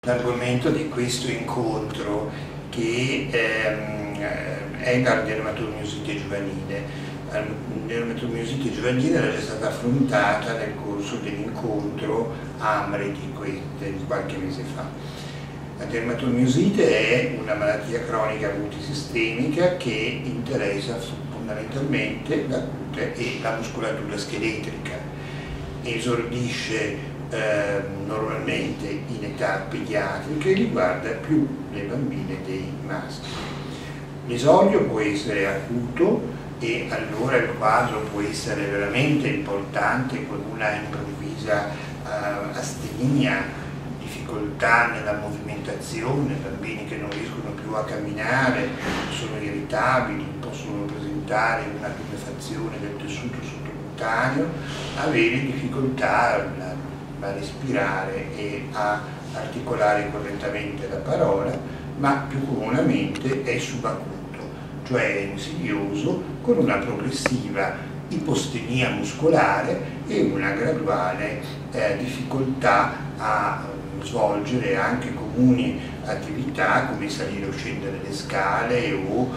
L'argomento di questo incontro che è la dermatomiosite giovanile. La dermatomiosite giovanile era già stata affrontata nel corso dell'incontro AMRE di qualche mese fa. La dermatomiosite è una malattia cronica multisistemica che interessa fondamentalmente la cute e la muscolatura scheletrica. Esordisce normalmente in età pediatrica e riguarda più le bambine dei maschi. L'esordio può essere acuto e allora il quadro può essere veramente importante, con una improvvisa astenia, difficoltà nella movimentazione, bambini che non riescono più a camminare, sono irritabili, possono presentare una tumefazione del tessuto sottocutaneo, avere difficoltà a respirare e a articolare correttamente la parola, ma più comunemente è subacuto, cioè è insidioso, con una progressiva ipostenia muscolare e una graduale difficoltà a svolgere anche comuni attività come salire o scendere le scale o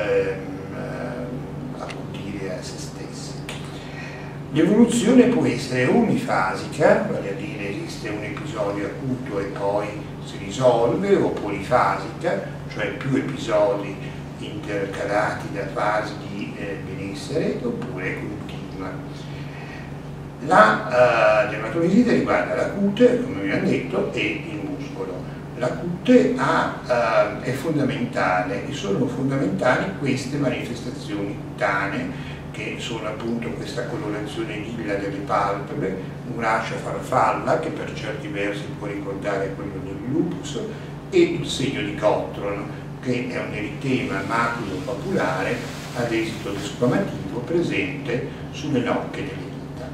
accudire a se stessi. L'evoluzione può essere unifasica, vale a dire esiste un episodio acuto e poi si risolve, o polifasica, cioè più episodi intercalati da fasi di benessere, oppure continua. La dermatomiosite riguarda la cute, come abbiamo detto, e il muscolo. La cute è fondamentale, e sono fondamentali queste manifestazioni cutanee, che sono appunto questa colorazione lilla delle palpebre, un'ascia farfalla che per certi versi può ricordare quello del lupus, e il segno di Cotron, che è un eritema maculo-papulare ad esito desquamativo presente sulle nocche delle dita.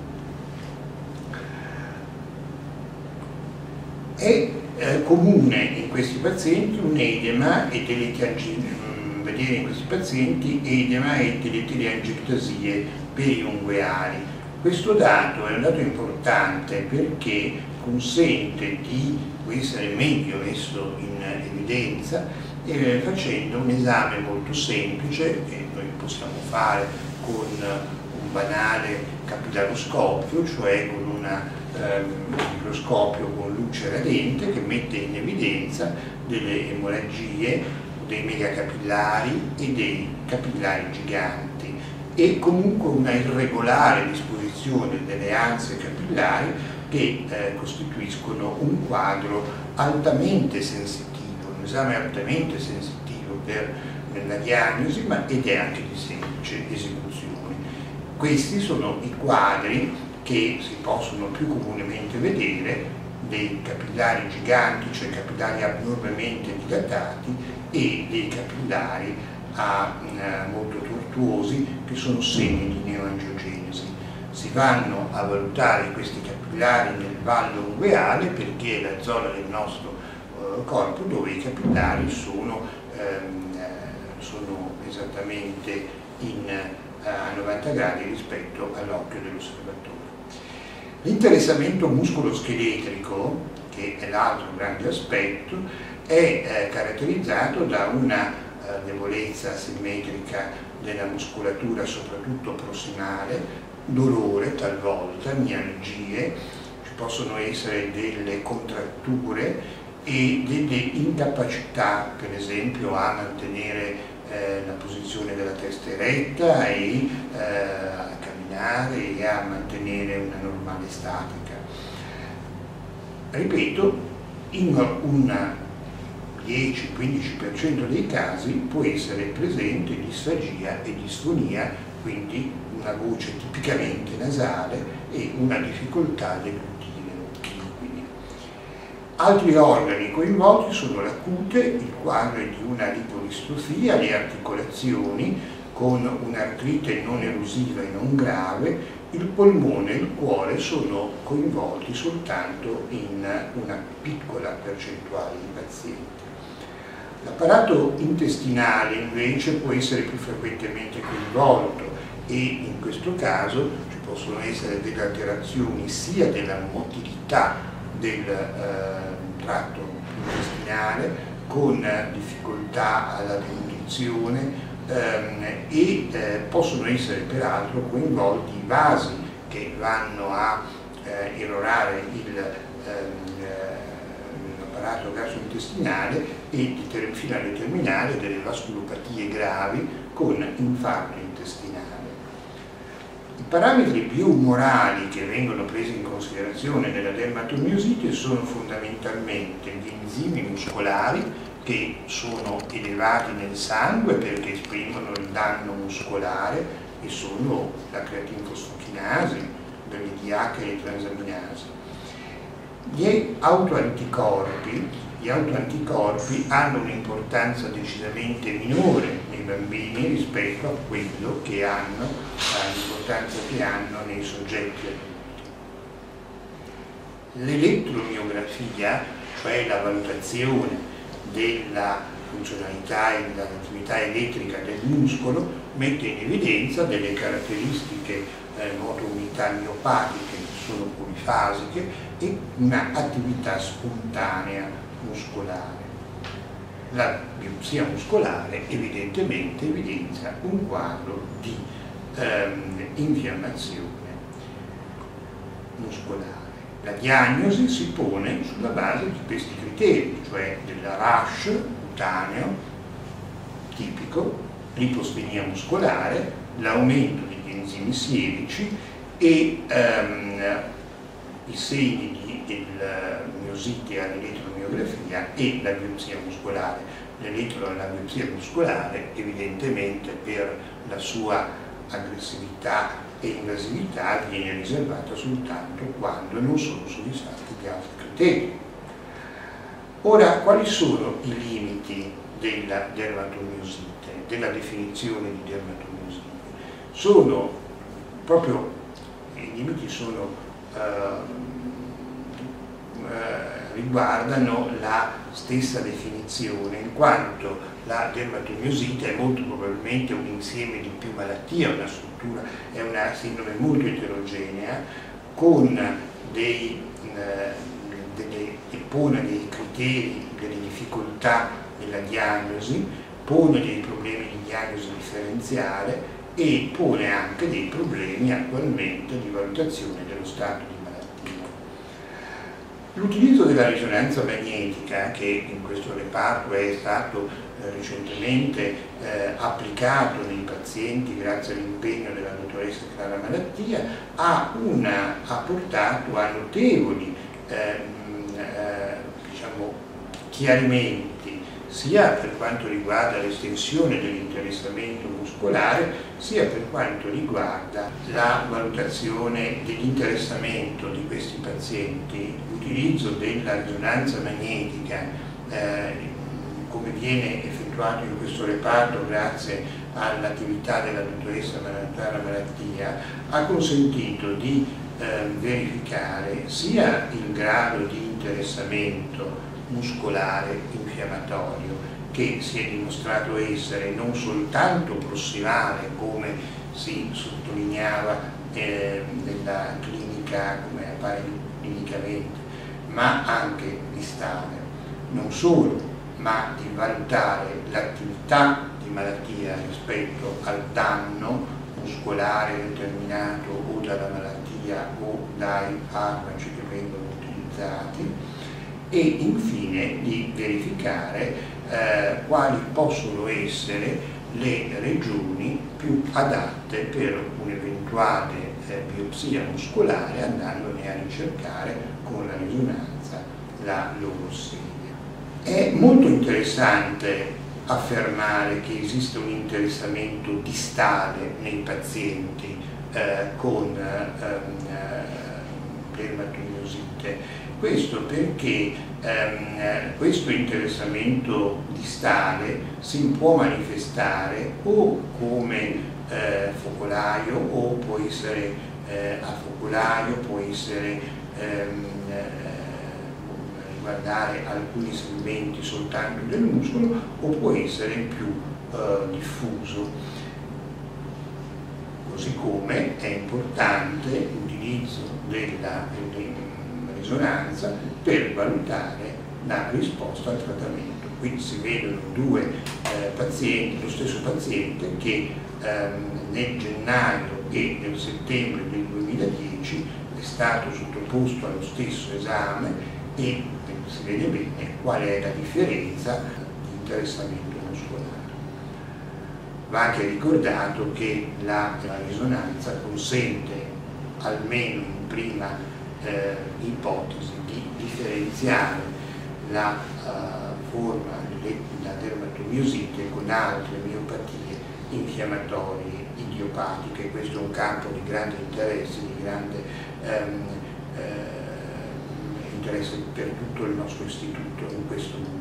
È comune in questi pazienti un edema e vedere in questi pazienti edema e teleangiectasie periungueali. Questo dato è un dato importante perché consente di essere meglio messo in evidenza facendo un esame molto semplice che noi possiamo fare con un banale capillaroscopio, cioè con un microscopio con luce radente che mette in evidenza delle emorragie, dei megacapillari e dei capillari giganti, e comunque una irregolare disposizione delle anse capillari che costituiscono un quadro altamente sensitivo, un esame altamente sensitivo per la diagnosi, ed è anche di semplice esecuzione. Questi sono i quadri che si possono più comunemente vedere dei capillari giganti, cioè capillari abnormemente dilatati, e dei capillari molto tortuosi che sono segni di neoangiogenesi. Si vanno a valutare questi capillari nel vallo ungueale perché è la zona del nostro corpo dove i capillari sono esattamente a 90 gradi rispetto all'occhio dell'osservatore. L'interessamento muscoloscheletrico, che è l'altro grande aspetto, è caratterizzato da una debolezza asimmetrica della muscolatura, soprattutto prossimale, dolore talvolta, mialgie, ci possono essere delle contratture e delle incapacità, per esempio, a mantenere la posizione della testa eretta e a camminare e a mantenere una normale statica. Ripeto, in un 10-15% dei casi può essere presente disfagia e disfonia, quindi una voce tipicamente nasale e una difficoltà deglutire liquidi. Altri organi coinvolti sono la cute, il quadro è di una lipodistrofia, le articolazioni con un'artrite non erosiva e non grave, il polmone e il cuore sono coinvolti soltanto in una piccola percentuale di pazienti. L'apparato intestinale invece può essere più frequentemente coinvolto e in questo caso ci possono essere delle alterazioni sia della motilità del tratto intestinale, con difficoltà alla denutrizione, possono essere peraltro coinvolti i vasi che vanno a irrorare l'apparato gastrointestinale e fino a determinare delle vasculopatie gravi con infarto intestinale. I parametri più umorali che vengono presi in considerazione nella dermatomiosite sono fondamentalmente gli enzimi muscolari, che sono elevati nel sangue perché esprimono il danno muscolare, e sono la creatinfosfochinasi, l'EDH e le transaminasi. Gli autoanticorpi hanno un'importanza decisamente minore nei bambini rispetto a quello che hanno, all'importanza che hanno nei soggetti adulti. L'elettromiografia, cioè la valutazione della funzionalità e dell'attività elettrica del muscolo, mette in evidenza delle caratteristiche moto-unità miopatiche che sono polifasiche e un'attività spontanea muscolare. La biopsia muscolare evidentemente evidenzia un quadro di infiammazione muscolare. La diagnosi si pone sulla base di questi criteri, cioè del rash cutaneo tipico, l'ipospenia muscolare, l'aumento degli enzimi sierici e i segni di miosite all'elettromiografia e la biopsia muscolare. La biopsia muscolare evidentemente per la sua aggressività e invasività viene riservata soltanto quando non sono soddisfatti gli altri criteri. Ora, quali sono i limiti della dermatomiosite, della definizione di dermatomiosite? Sono proprio, i limiti sono riguardano la stessa definizione, in quanto la dermatomiosite è molto probabilmente un insieme di più malattie, una struttura, è una sindrome molto eterogenea, con pone dei criteri, delle difficoltà nella diagnosi, pone dei problemi di diagnosi differenziale e pone anche dei problemi attualmente di valutazione dello stato di malattia. L'utilizzo della risonanza magnetica, che in questo reparto è stato recentemente applicato nei pazienti grazie all'impegno della dottoressa Clara Malattia, ha portato a notevoli chiarimenti, sia per quanto riguarda l'estensione dell'interessamento muscolare, sia per quanto riguarda la valutazione dell'interessamento di questi pazienti. L'utilizzo della risonanza magnetica, come viene effettuato in questo reparto grazie all'attività della dottoressa Clara Malattia, ha consentito di verificare sia il grado di interessamento muscolare infiammatorio, che si è dimostrato essere non soltanto prossimale, come si sottolineava nella clinica, come appare clinicamente, ma anche distale. Non solo, ma di valutare l'attività di malattia rispetto al danno muscolare determinato o dalla malattia o dai farmaci che vengono utilizzati, e infine di verificare quali possono essere le regioni più adatte per un'eventuale biopsia muscolare, andandone a ricercare con la risonanza la loro sede. È molto interessante affermare che esiste un interessamento distale nei pazienti con dermatomiosite. Questo perché questo interessamento distale si può manifestare o come focolaio, o può essere afocolaio, può essere riguardare alcuni segmenti soltanto del muscolo, o può essere più diffuso. Così come è importante l'utilizzo della risonanza per valutare la risposta al trattamento. Quindi si vedono due pazienti, lo stesso paziente che nel gennaio e nel settembre del 2010 è stato sottoposto allo stesso esame e si vede bene qual è la differenza di interessamento muscolare. Va anche ricordato che la risonanza consente, almeno in prima ipotesi, di differenziare la forma della dermatomiosite con altre miopatie infiammatorie idiopatiche. Questo è un campo di grande interesse, di grande interesse per tutto il nostro istituto in questo momento.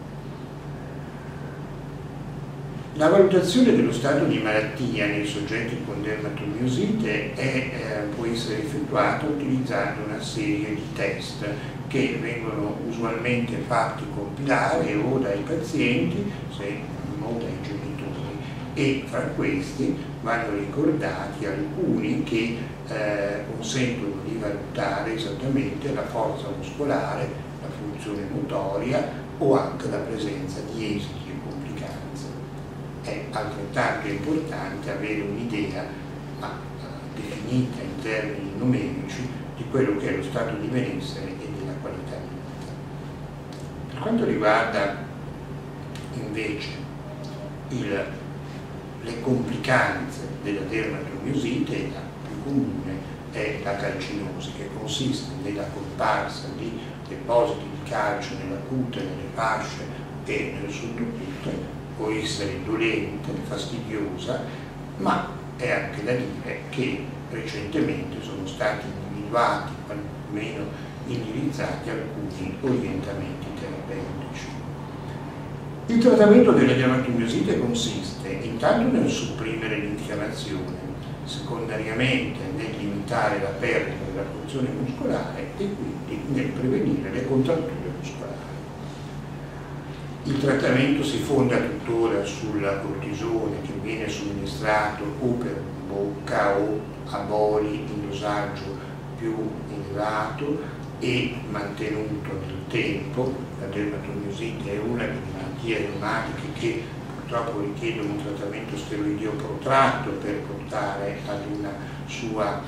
La valutazione dello stato di malattia nei soggetti con dermatomiosite può essere effettuata utilizzando una serie di test che vengono usualmente fatti compilare o dai pazienti o dai genitori, e fra questi vanno ricordati alcuni che consentono di valutare esattamente la forza muscolare, la funzione motoria o anche la presenza di esiti e complicanze. È altrettanto importante avere un'idea definita in termini numerici di quello che è lo stato di benessere e della qualità di vita. Per quanto riguarda invece le complicanze della dermatomiosite, la più comune è la calcinosi, che consiste nella comparsa di depositi di calcio nella cute, nelle fasce e nel sottocute. Può essere dolente, fastidiosa, ma è anche da dire che recentemente sono stati individuati, almeno indirizzati, alcuni orientamenti terapeutici. Il trattamento della dermatomiosite consiste intanto nel sopprimere l'infiammazione, secondariamente nel limitare la perdita della funzione muscolare e quindi nel prevenire le contratture muscolari. Il trattamento si fonda tuttora sulla cortisone, che viene somministrato o per bocca o a boli in dosaggio più elevato e mantenuto nel tempo. La dermatomiosite è una delle malattie reumatiche che purtroppo richiedono un trattamento steroideo protratto per portare ad una sua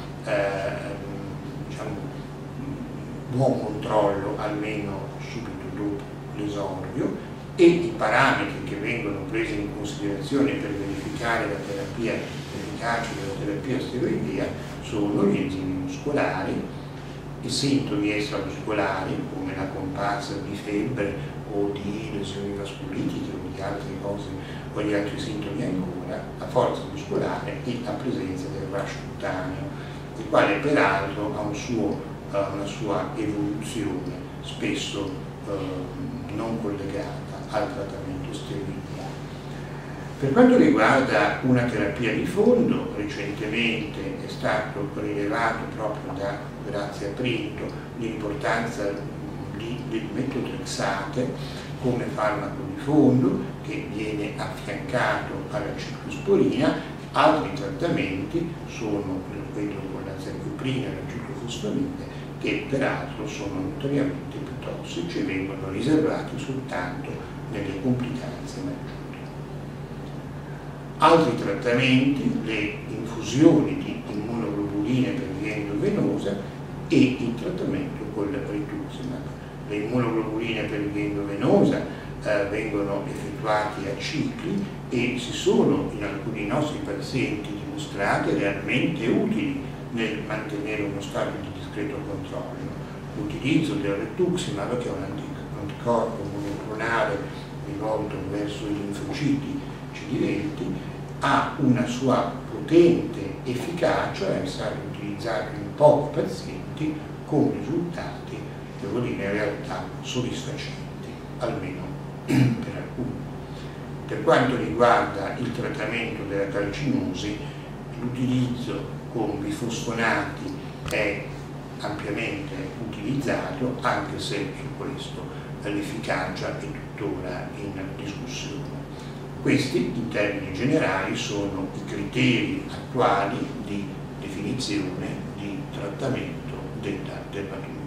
buon controllo almeno subito dopo l'esordio, e i parametri che vengono presi in considerazione per verificare l'efficacia della terapia steroidea sono gli enzimi muscolari, i sintomi extramuscolari come la comparsa di febbre o di lesioni vasculitiche o di altre cose o di altri sintomi ancora, la forza muscolare e la presenza del rash cutaneo, il quale peraltro ha una sua evoluzione spesso non collegata al trattamento steroideo. Per quanto riguarda una terapia di fondo, recentemente è stato rilevato proprio da Grazia Printo l'importanza del metotrexate come farmaco di fondo che viene affiancato alla ciclosporina. Altri trattamenti sono quello con la zercoprina e la ciclofosfamide, che peraltro sono notoriamente più tossici e vengono riservati soltanto nelle complicanze maggiori. Altri trattamenti, le infusioni di immunoglobuline per via endovenosa e il trattamento con la rituximab. Le immunoglobuline per via endovenosa vengono effettuati a cicli e si sono in alcuni nostri pazienti dimostrate realmente utili nel mantenere uno stato di discreto controllo. L'utilizzo del rituximab, che è un anticorpo monoclonale rivolto verso i linfociti CD20, ha una sua potente efficacia, è stato utilizzato in pochi pazienti con risultati, devo dire, in realtà soddisfacenti, almeno per alcuni. Per quanto riguarda il trattamento della calcinosi, l'utilizzo con bifosfonati è ampiamente utilizzato, anche se su questo l'efficacia è tuttora in discussione. Questi, in termini generali, sono i criteri attuali di definizione di trattamento della dermatologia.